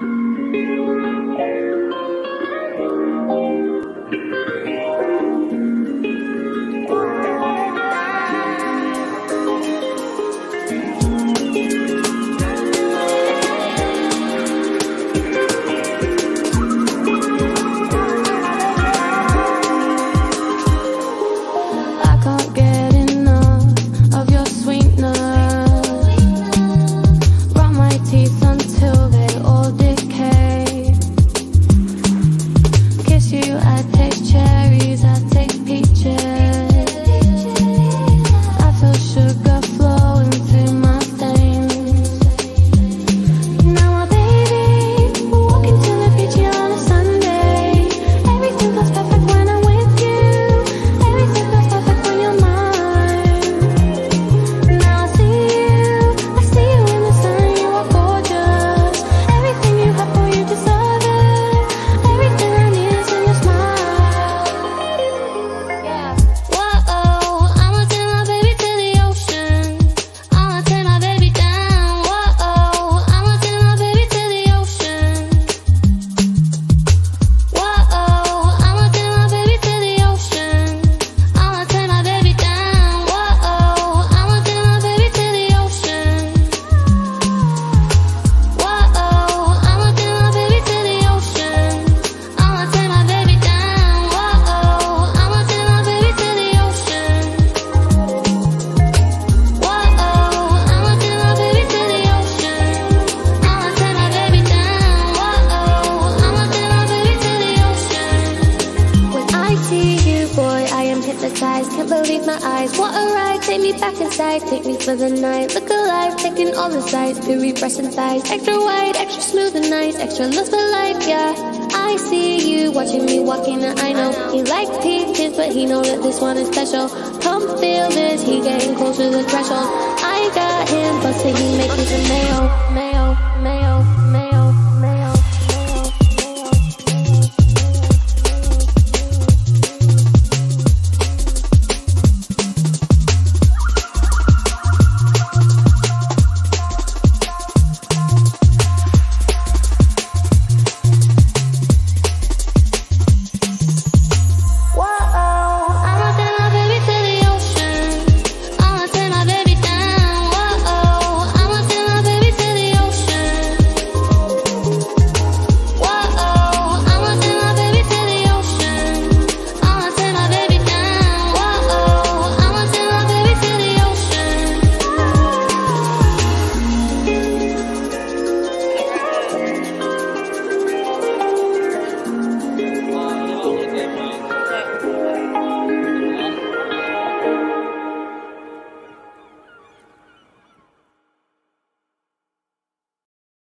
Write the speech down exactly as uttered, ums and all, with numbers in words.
Can't believe my eyes. What a ride, take me back inside. Take me for the night, look alive. Taking all the sights, pure breasts and thighs. Extra wide, extra smooth and nice. Extra looks but like, yeah. I see you watching me walking and I know he likes peaches, but he know that this one is special. Come feel this, he getting close to the threshold. I got him, but say he makes me some mayo, mayo.